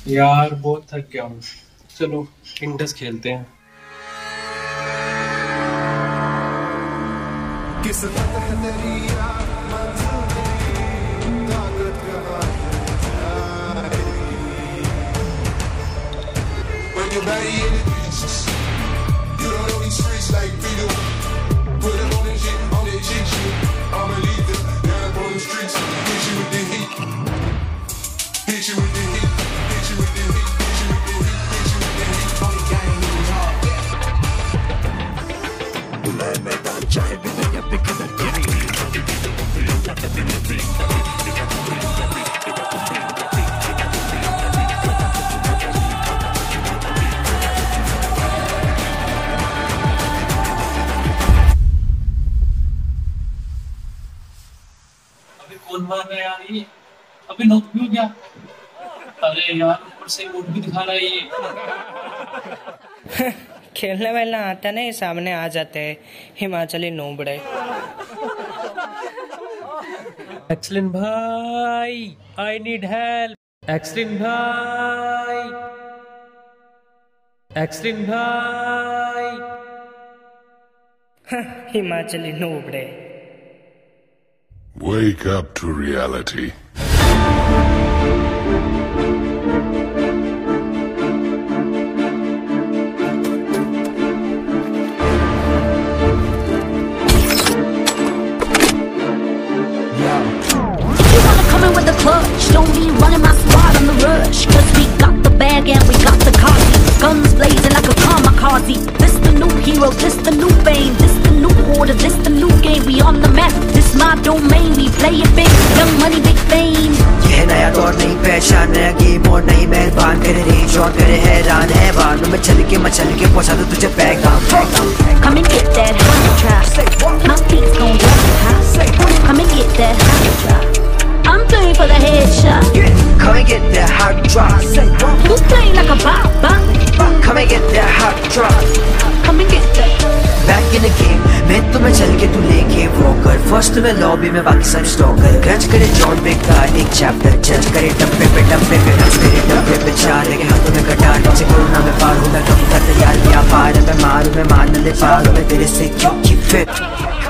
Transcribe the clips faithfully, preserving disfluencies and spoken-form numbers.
यार बहुत थक गया हूँ। चलो इंडस खेलते हैं। किस्मत है तेरी यार, मंजिल तेरी, ताकत कहाँ है? When you're ready in the pieces, you don't know these streets like we do. Put them on that shit, on that shit shit. I'ma leave them down up on the streets. Hit you with the heat, hit you with the heat, hit you with the heat, hit you with the heat, hit you with the heat. On the gang, it was hard. बुलाए मैदान चाहे बिना या बिकना तेरी। कौन मार रहा है यार ये? अबे नोट भी हो गया। अरे यार ऊपर से नोट भी दिखा रहा है ये। खेलने वेलना आता नहीं, सामने आ जाते हैं हिमाचली नोबड़े। एक्सलिन भाई, आई नीड हेल्प। एक्सलिन भाई, एक्सलिन भाई। Himachali नोबड़े। Wake up to reality. Don't be running my squad on the rush, cause we got the bag and we got the car. Guns blazing like a kamikaze. This the new hero, this the new fame, this the new order, this the new game. We on the map, this my domain. We play it big, young money, big fame. ये नया दौर नहीं पहचान, नया game और नई मेहरबान। करे रेंज और करे हैरान है बार में चल के मचल के पहुंचा दो तुझे पैगाम। Come and get that hot trap. My feet's gon' drop it high. Come and get that hot trap. I'm playing for the headshot. Yeah, come and get that hot drop. Who's playing like a bop bop? Come and get that hot drop. Come and get that. Back in the game, मैं तुम्हें चल के तू लेके वो कर। First में lobby में बाकी सब स्टॉक कर। क्रंच करे जॉन बेक का एक चैप्टर, जज करे डब्बे पे डब्बे पे हंस करे डब्बे पे चार के हाथों में कटार। से कोरोना में पार हूँ मैं कब तक तैयार किया पार। मैं मारूँ मैं मान ले पार मैं तेरे से क्यों की फिट।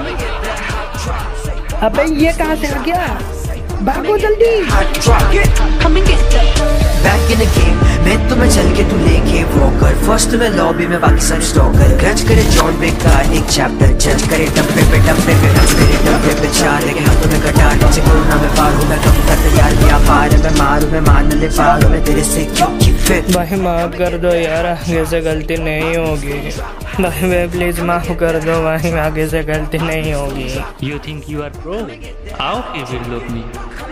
अबे ये कहाँ से आ गया? भागो जल्दी। Come and get that. Back in the game, मैं तुम्हें चल के तू लेके वो कर। फर्स्ट में लॉबी में बाकी सब स्टॉक कर। क्रंच करे जॉन बेक का एक चैप्टर, जज करे डब्बे पे डब्बे पे हंस करे डब्बे पे चार के हाथों में कटार। से कोरोना में पार हूँ मैं कब तक तैयार किया पार। मैं मारूँ मैं मान ले पार मैं तेरे से क्यों की फिट। भाई माफ कर दो यार, आगे से गलती नहीं होगी। भाई वे प्लीज माफ कर दो भाई, आगे से गलती नहीं होगी। You think you are pro? How he will love me?